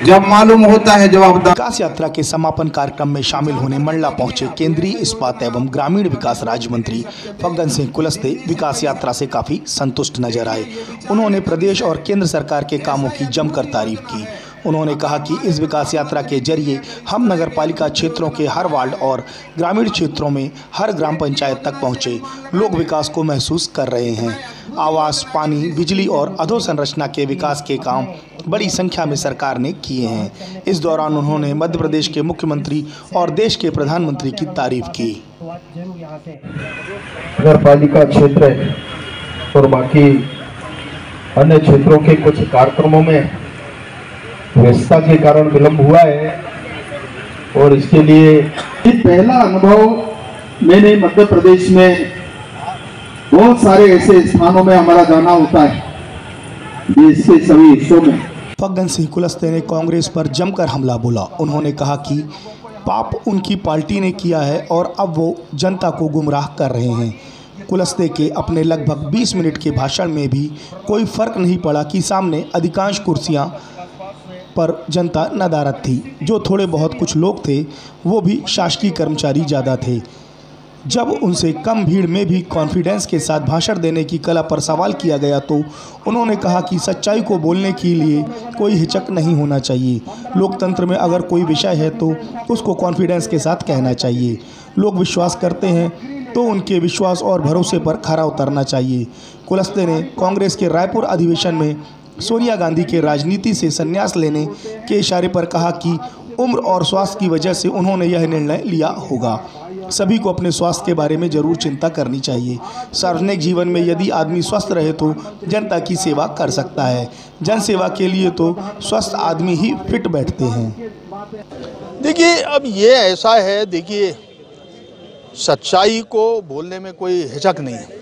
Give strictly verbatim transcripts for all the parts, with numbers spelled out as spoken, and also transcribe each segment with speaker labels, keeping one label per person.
Speaker 1: जब मालूम होता है जवाबदार।
Speaker 2: विकास यात्रा के समापन कार्यक्रम में शामिल होने मंडला पहुंचे केंद्रीय इस्पात एवं ग्रामीण विकास राज्य मंत्री फग्गन सिंह कुलस्ते विकास यात्रा से काफी संतुष्ट नजर आए। उन्होंने प्रदेश और केंद्र सरकार के कामों की जमकर तारीफ की। उन्होंने कहा कि इस विकास यात्रा के जरिए हम नगर पालिका क्षेत्रों के हर वार्ड और ग्रामीण क्षेत्रों में हर ग्राम पंचायत तक पहुंचे लोग विकास को महसूस कर रहे हैं। आवास, पानी, बिजली और अधोसंरचना के विकास के काम बड़ी संख्या में सरकार ने किए हैं। इस दौरान उन्होंने मध्य प्रदेश के मुख्यमंत्री और देश के प्रधानमंत्री की तारीफ की।
Speaker 3: नगर पालिका क्षेत्र और बाकी अन्य क्षेत्रों के कुछ कार्यक्रमों में व्यस्तता के कारण विलंब हुआ है और इसके लिए
Speaker 4: पहला अनुभव मैंने मध्य प्रदेश में बहुत सारे ऐसे स्थानों में हमारा जाना होता है देश के सभी हिस्सों में।
Speaker 2: फग्गन सिंह कुलस्ते ने कांग्रेस पर जमकर हमला बोला। उन्होंने कहा कि पाप उनकी पार्टी ने किया है और अब वो जनता को गुमराह कर रहे हैं। कुलस्ते के अपने लगभग बीस मिनट के भाषण में भी कोई फर्क नहीं पड़ा कि सामने अधिकांश कुर्सियां पर जनता नदारद थी। जो थोड़े बहुत कुछ लोग थे वो भी शासकीय कर्मचारी ज़्यादा थे। जब उनसे कम भीड़ में भी कॉन्फिडेंस के साथ भाषण देने की कला पर सवाल किया गया तो उन्होंने कहा कि सच्चाई को बोलने के लिए कोई हिचक नहीं होना चाहिए। लोकतंत्र में अगर कोई विषय है तो उसको कॉन्फिडेंस के साथ कहना चाहिए। लोग विश्वास करते हैं तो उनके विश्वास और भरोसे पर खरा उतरना चाहिए। कुलस्ते ने कांग्रेस के रायपुर अधिवेशन में सोनिया गांधी के राजनीति से संन्यास लेने के इशारे पर कहा कि उम्र और स्वास्थ्य की वजह से उन्होंने यह निर्णय लिया होगा। सभी को अपने स्वास्थ्य के बारे में जरूर चिंता करनी चाहिए। सार्वजनिक जीवन में यदि आदमी स्वस्थ रहे तो जनता की सेवा कर सकता है। जन सेवा के लिए तो स्वस्थ आदमी ही फिट बैठते हैं।
Speaker 5: देखिए, अब ये ऐसा है, देखिए सच्चाई को बोलने में कोई हिचक नहीं है।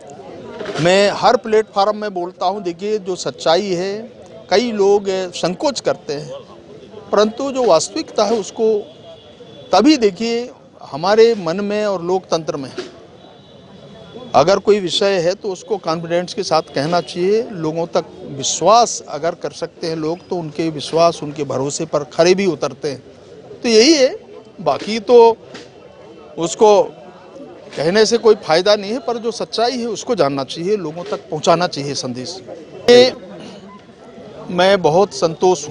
Speaker 5: मैं हर प्लेटफार्म में बोलता हूँ। देखिए, जो सच्चाई है कई लोग संकोच करते हैं, परंतु जो वास्तविकता है उसको तभी देखिए हमारे मन में और लोकतंत्र में अगर कोई विषय है तो उसको कॉन्फिडेंस के साथ कहना चाहिए। लोगों तक विश्वास अगर कर सकते हैं लोग तो उनके विश्वास, उनके भरोसे पर खरे भी उतरते हैं। तो यही है, बाकी तो उसको कहने से कोई फायदा नहीं है, पर जो सच्चाई है उसको जानना चाहिए, लोगों तक पहुंचाना चाहिए संदेश। मैं बहुत संतोष हूँ।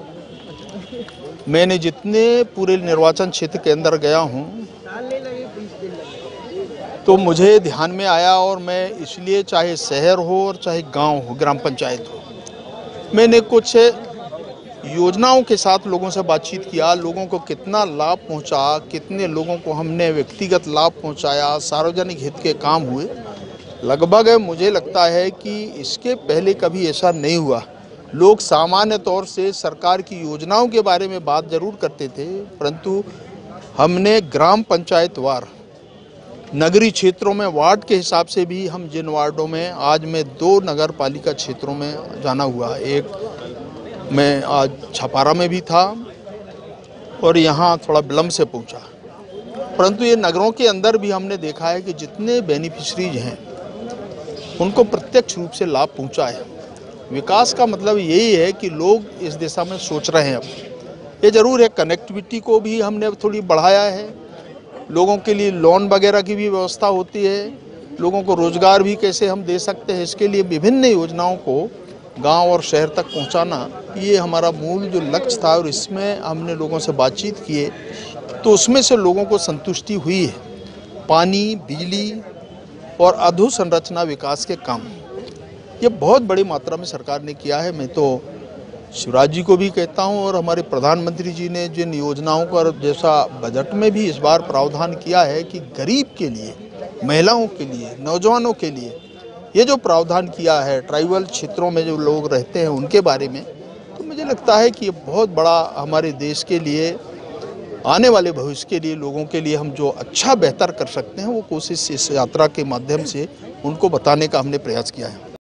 Speaker 5: मैंने जितने पूरे निर्वाचन क्षेत्र के अंदर गया हूँ तो मुझे ध्यान में आया, और मैं इसलिए चाहे शहर हो और चाहे गांव हो, ग्राम पंचायत हो, मैंने कुछ योजनाओं के साथ लोगों से बातचीत किया। लोगों को कितना लाभ पहुंचा, कितने लोगों को हमने व्यक्तिगत लाभ पहुंचाया, सार्वजनिक हित के काम हुए। लगभग मुझे लगता है कि इसके पहले कभी ऐसा नहीं हुआ। लोग सामान्य तौर से सरकार की योजनाओं के बारे में बात जरूर करते थे, परंतु हमने ग्राम पंचायत वार नगरीय क्षेत्रों में वार्ड के हिसाब से भी हम जिन वार्डों में, आज मैं दो नगर पालिका क्षेत्रों में जाना हुआ। एक मैं आज छपारा में भी था और यहाँ थोड़ा विलम्ब से पहुँचा, परंतु ये नगरों के अंदर भी हमने देखा है कि जितने बेनिफिशरीज हैं उनको प्रत्यक्ष रूप से लाभ पहुँचा है। विकास का मतलब यही है कि लोग इस दिशा में सोच रहे हैं। अब ये जरूर है, कनेक्टिविटी को भी हमने थोड़ी बढ़ाया है। लोगों के लिए लोन वगैरह की भी व्यवस्था होती है। लोगों को रोजगार भी कैसे हम दे सकते हैं, इसके लिए विभिन्न योजनाओं को गांव और शहर तक पहुंचाना, ये हमारा मूल जो लक्ष्य था। और इसमें हमने लोगों से बातचीत किए तो उसमें से लोगों को संतुष्टि हुई है। पानी, बिजली और अधोसंरचना विकास के काम ये बहुत बड़ी मात्रा में सरकार ने किया है। मैं तो शिवराज जी को भी कहता हूं, और हमारे प्रधानमंत्री जी ने जिन योजनाओं का जैसा बजट में भी इस बार प्रावधान किया है कि गरीब के लिए, महिलाओं के लिए, नौजवानों के लिए ये जो प्रावधान किया है, ट्राइबल क्षेत्रों में जो लोग रहते हैं उनके बारे में, तो मुझे लगता है कि ये बहुत बड़ा हमारे देश के लिए, आने वाले भविष्य के लिए, लोगों के लिए हम जो अच्छा बेहतर कर सकते हैं वो कोशिश इस यात्रा के माध्यम से उनको बताने का हमने प्रयास किया है।